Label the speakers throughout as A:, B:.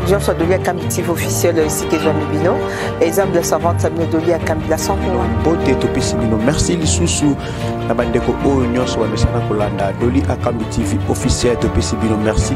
A: télévision soit donnée à Cambitif officiel ici que Jean Mibino. Exemple de savante, ça me donne à Cambi la 100%.
B: Beauté Topé Mino. Merci Lissousou. La bande de Oignon soit Messana Kolanda. Doli à Cambitif officiel Topé Mino. Merci.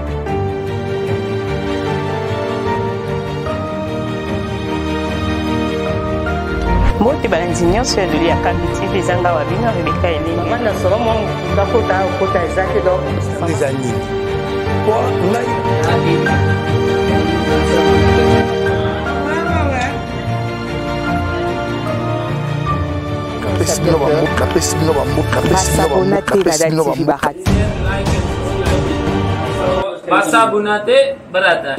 C: Mbote balanzinyo so ya doli ya Cambitif ezanga wabino Rebecca Eleni.
A: Maman na solo mon dakota kota ezaki do.
B: Les amis. Quoi? Ngai.
D: Masabunate barata.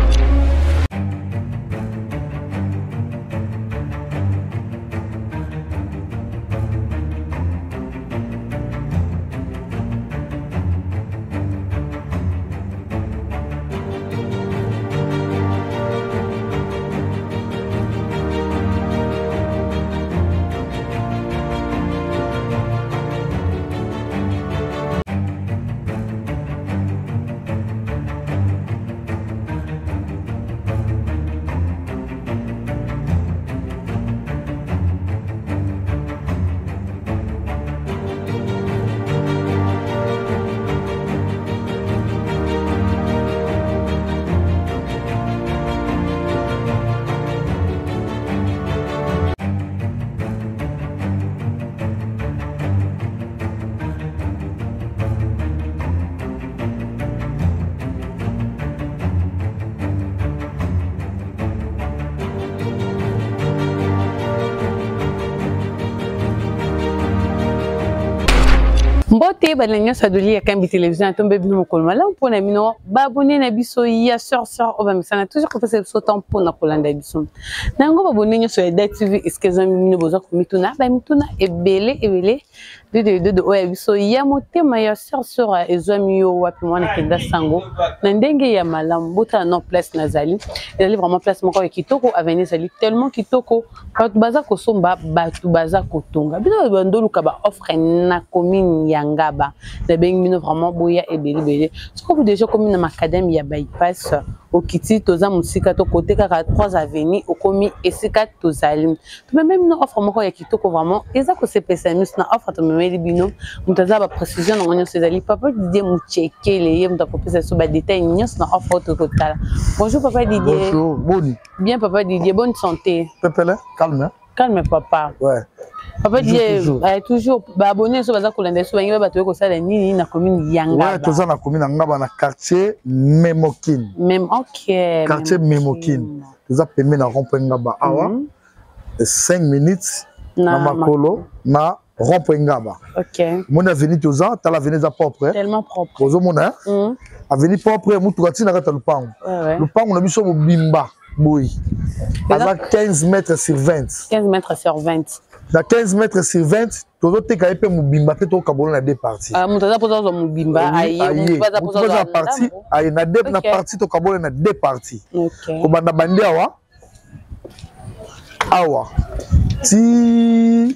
C: Mbote balanyo sadoli ya Cambi télévision tombe bino kolma la mpona mino ba abonné na biso ya sœur oba misana toujours ko pesa biso temps mpona kolanda biso nango ba abonné nyo so ya DTV eskezo mino boza ko mituna ba mituna ebele de oya biso ya motema ya sœur ezwami yo wapi mwana kenda sango na ndenge ya malamu bota non place nazali ezali vraiment place moko ya kitoko avenue zali tellement kitoko batu baza ko somba batu baza ko tonga bino bandoluka ba offre na commune Yangaba de bengino vraiment boya ebele ce que vous déjà comme na macadam ya bypass au kiti toza musika to côté kaka 3 avenues au komi esika tozali to même no offre moko ya kitoko vraiment eza ko se pesa mis na offre to memeli bino mutaza ba précision na ngonyo sezali papa Didier muchekele ye mutako pesa so ba détail nyos na offre to kotala. Bonjour papa Didier.
E: Bonjour, bonne.
C: Bien papa Didier, bonne santé.
E: Pepele, calme.
C: Calme papa.
E: Ouais.
C: Papa Didier, toujours ba abonné so baza kolanda so bangi ba to ko sala nini na commune Yangaba.
E: Ouais, toza na commune Yangaba na quartier Memokine.
C: Même OK.
E: Quartier Memokine. Toza pembe na rond-point Ngaba awa. 5 minutes na makolo na rond-point Ngaba.
C: OK.
E: Mon avenue toza, ta l'avenue za propre.
C: Tellement propre.
E: Ozo mona. Avenue propre mutu katina kata lupango.
C: Ouais.
E: Lupango na biso bimba. Oui. À 15 mètres sur 20.
C: 15 mètres sur 20.
E: Dans 15 mètres sur 20, tu as été mobimba, tu as deux parties.
C: Ah, tu as posé mobimba,
E: tu as partie, na partie, tu as deux parties.
C: OK.
E: Comme na bandi awa. Ti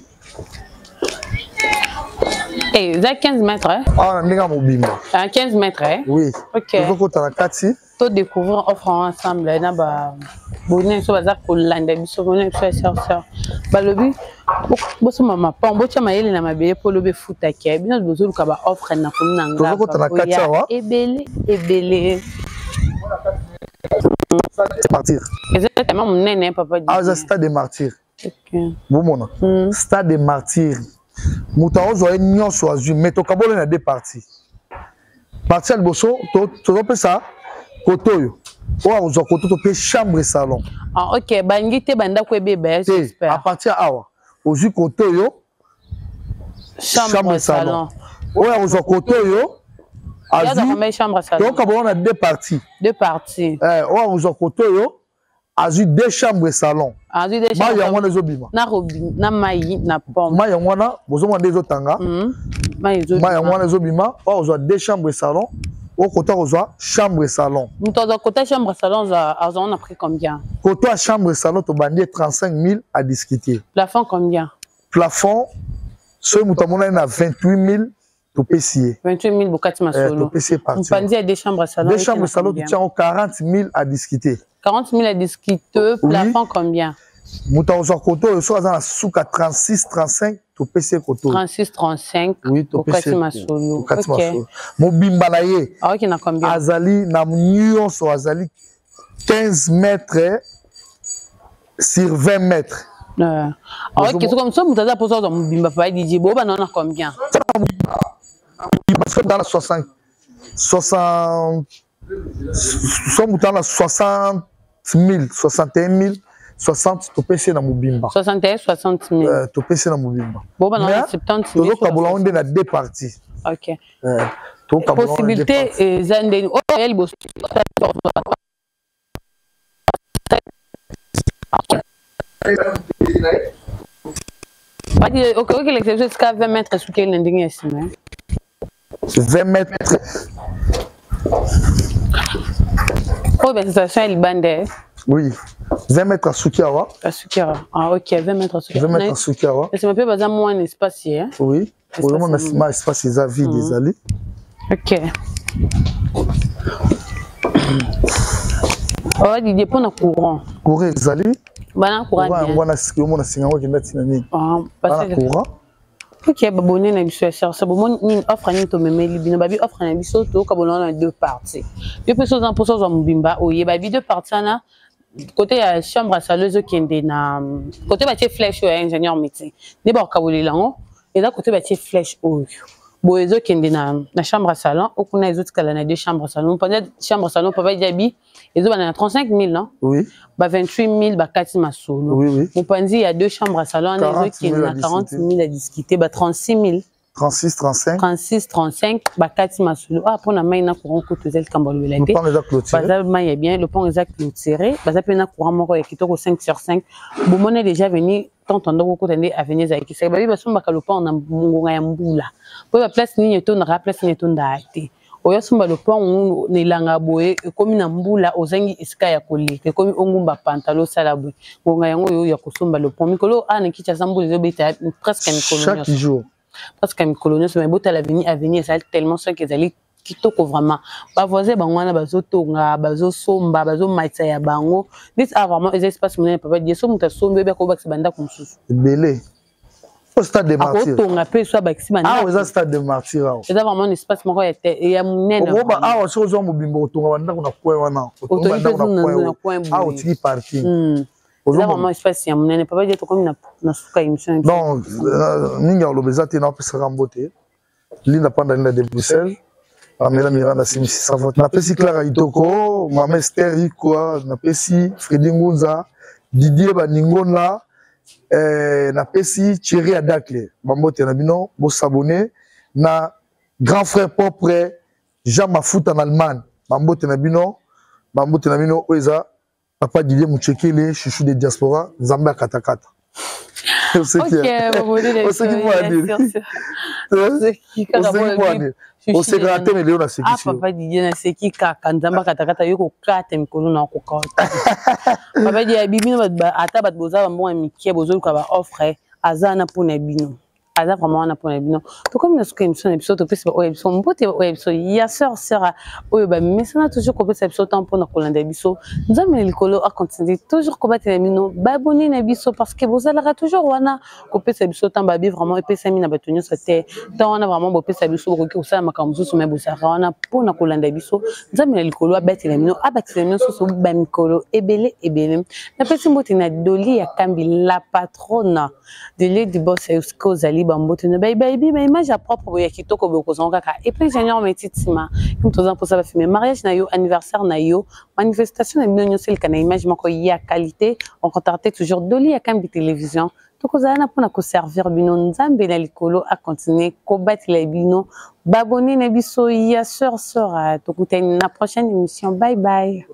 C: eh, ça 15 mètres hein?
E: Ah, on mobimba.
C: À 15 mètres hein?
E: Oui.
C: OK.
E: Tu as kati.
C: To découvrir offre ensemble na ba bonne so baza ko landa biso bonne so sœur balobi boso mama pa mbocha mayele na mabele po lobe futa ke bino bozo luka ba offre na ko nanga
E: ba
C: ebele
E: martyr
C: exactement mon nene papa dit
E: ah stade des martyrs.
C: OK
E: bon mona stade des martyrs muta ozo nyonso azu mais to kabole na deux parties partie boso to pesa kotoyo ou aux côtés de chambre et salon.
C: Ah OK, bangite banda ko bébé j'espère.
E: À partir awa, aux kotoyo chambre et salon. Ou aux kotoyo
C: chambre et salon.
E: Donc on a deux parties.
C: Deux parties.
E: Ou aux kotoyo azu deux chambres et salon.
C: Azu deux chambres.
E: Ma yangwana zobima.
C: Na robi, na mayi, na pomme.
E: Ma yangwana bozo mo des otanga. Ma yangwana zobima, ou aux deux chambres et salon. Au côté chambre et salon.
C: Nous avons côté chambre et salon, on a pris combien?
E: Côté chambre et salon, tu as 35 000 à discuter.
C: Plafond combien?
E: Plafond, ce que nous avons 28 000 topesi
C: 28 000 bokati masolo.
E: topesi parti.
C: Mpandi a 2 chambres à salon.
E: 2 chambres à salon, tu tiens 40 000 à discuter.
C: 40 000 à discuter, plafond combien?
E: Mouta au koto, le soir dans la souka 36 35 topesi koto.
C: 36 35.
E: Oui, topesi
C: masolo.
E: Bokati masolo. Mobimba na ye.
C: Ah OK, na combien?
E: Azali na nyonso azali 15 mètres sur 20 mètres.
C: OK, c'est comme ça mutaza pour ça dans bimba pa DJ bo ba na combien?
E: Parce que dans la 60 60 60 000 61 000 60 topesi na mobimba
C: 61 60 000
E: topesi na mobimba
C: bo ba na 70 000
E: to kabola onde na deux parties.
C: OK,
E: to kabola
C: possibilité zandeni o el bo OK, l'exception c'est 20 mètres sous quel ndingi esime
E: 20 mètres.
C: Oh ben ça c'est le bande.
E: Oui, 20 mètres à Sukiawa.
C: À Sukiawa. Ah OK, 20 mètres à Sukiawa.
E: 20 mètres à Sukiawa.
C: C'est un peu bazar moins espace hein.
E: Oui. Pour le moment on a espace les avis des allées.
C: OK. Oh, il dépend de courant.
E: Courant les allées.
C: Bana courant bien.
E: On a ce que on a singa qui ndati na nini.
C: Ah, parce que
E: courant.
C: OK, babonné na biso ça bon ni offre ni to memeli bino babi offre na biso to ka bolona deux parties. Deux personnes en pour ça mbimba oye babi deux parties na côté ya chambre à saleuse qui est na côté ba flèche ingénieur métier. Ne ba ka bolelango et là côté ba flèche oyo. Boezo qui est na chambre à salon ou kuna les autres kala na deux chambres à salon. Pendant chambre à salon papa diabi ils ont 35 000 non?
E: Oui.
C: Bah 28 000 bah 4 masolo.
E: Oui oui.
C: Mon pandi il y a deux chambres à salon, les autres qui ont 40 000 à discuter, bah 36 000. 36 35. 36 35 bah 4 masolo. Ah pour na main na courant côté zel kambalo la dé.
E: Le pont est clôturé.
C: Bah ça main bien, le pont est clôturé. Bah ça peut na courant moko et kitoko 5 sur 5. Bon mon est déjà venu t'entendre beaucoup tendé à venir za ki. Ça bah ba somba ka le pont na mungonga ya mbula. Pour la place ni to na place ni to ndaite. Oya sumba le pont ne langa boye komi na mbula ozangi iska ya koleka komi ongumba pantalo sala boye ngonga yango yo ya kosumba le pont mikolo ana kicha sambule zo beta presque mikolo
E: chaque jour
C: presque mikolo nyonso mais bota la avenir ça tellement ça qu'ils allaient kitoko vraiment ba voisin bangwana bazotonga bazosomba bazomatsa ya bango dit vraiment les espaces monene papa die so muta sombe be ko bakisi banda kumsusu
E: belé au stade de martyrs.
C: Ah,
E: au stade de martyrs.
C: C'est vraiment un espace moko ya munene.
E: Ah, on se rejoint mobimbo otonga banda kuna kwa wana. Ah, otiki parti.
C: C'est vraiment un espace ya munene papa dit comme na suka émission.
E: Non, ninga olobeza te na pesa rambote. Linda panda linda de Bruxelles. Amela Miranda Simisi Savot. Na pesi Clara Itoko, Mama Esther Ikwa, na pesi Freddy Ngunza, Didier Baningona. Na pesi Thierry Adakle bambote na bino bo s'abonner na grand frère propre Jean Mafout en Allemagne bambote na bino oza papa Didier Mouchekele chouchou de diaspora Zambia katakata.
C: OK,
E: on s'est gratté mais Léon a séqué.
C: Ah papa Didier na séqué kaka Zambia katakata yoko kata mikolo na kokota. Papa Didier bibino ata bat boza mbongo mikie bozo ka ba offre azana pona bino. Aza vraiment na pona bino. To comme na suka émission épisode to pesa o émission mbote o épisode ya sœur oyo ba mesana toujours ko pesa épisode temps pona kolanda biso. Nzambe likolo a continuer toujours ko batela bino ba abonner na biso parce que vous allez toujours wana ko pesa épisode temps ba bi vraiment pesa mina batonyo sa te. Tant on a vraiment bo pesa biso ko ki sa makamzu so me bo sa wana pona kolanda biso. Nzambe likolo a batela bino so ba mikolo ebele. Na pesa mbote na Doli ya Kambi la patronne de l'aide du boss Eusko Zali bambote no baby mais image à propre ya kitoko bokozonga ka et puis ingénieur métitima comme tous en pour ça va filmer mariage na yo anniversaire na yo manifestation na bino nyosel kana image mako ya qualité on contacte toujours Doli ya Kambi télévision tokozana pona ko servir bino nzambe na likolo a continuer ko battre bino babonner na biso ya sœur tokutani na prochaine émission bye bye.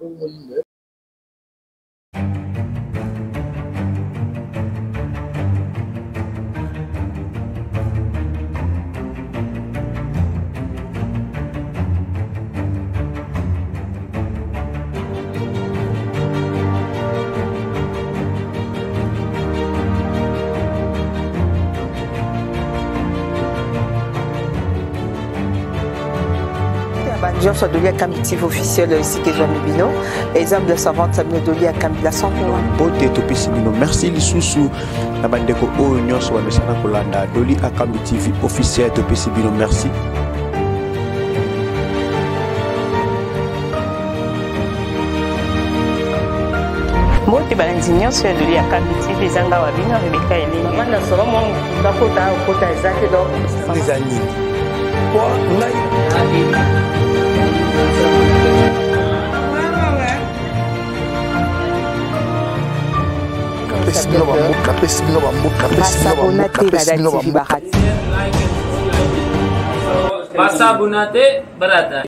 A: Jean soit Doli à Kambitif officiel ici que Jean Bino. Exemple de savante Samuel Doli à Kambi la 100%.
B: Beauté to Pessimino. Merci Lisusu. La bandeko Oignon soit Messana Kolanda. Doli à Kambitif officiel to Pessimino. Merci.
F: Mbote balanzi nyonso ya Doli ya Kambitif ezanga wa bino Rebecca Elenge.
A: Maman na solo mon kota ezaki donc
E: des années. Quoi ngai
D: Basabunate barata.